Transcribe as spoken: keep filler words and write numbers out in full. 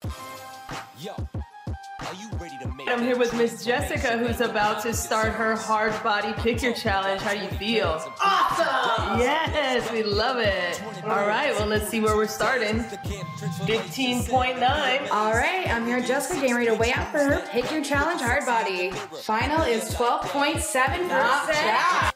I'm here with Miss Jessica, who's about to start her hard body picture challenge. How do you feel? Awesome! Yes, we love it. All right, well, let's see where we're starting. fifteen point nine. All right, I'm here, Jessica, getting ready to weigh out for her Pick Your Challenge hard body. Final is twelve point seven percent.